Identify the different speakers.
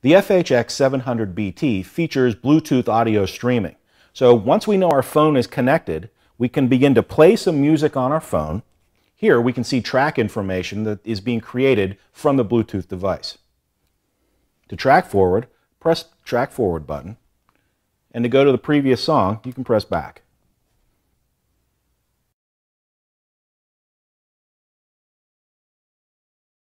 Speaker 1: The X700BT features Bluetooth audio streaming. So once we know our phone is connected, we can begin to play some music on our phone. Here we can see track information that is being created from the Bluetooth device. To track forward, press the track forward button. And to go to the previous song, you can press back.